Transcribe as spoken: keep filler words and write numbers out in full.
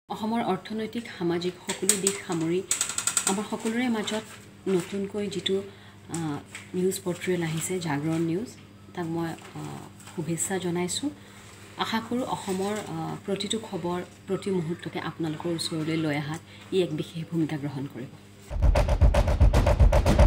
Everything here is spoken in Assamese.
অসমৰ অৰ্থনৈতিক সামাজিক সকলো দিশ সামৰি আমাৰ সকলোৰে মাজত নতুনকৈ যেটো নিউজ পৰ্টেল আহিছে জাগৰণ নিউজ তাক মই শুভেচ্ছা জনাইছো আশা কৰো অসমৰ প্ৰতিটো খবৰ প্ৰতি মুহূৰ্ততে আপোনালোকৰ ওচৰলৈ লৈ আহাত ই এক বিশেষ ভূমিকা গ্ৰহণ কৰিব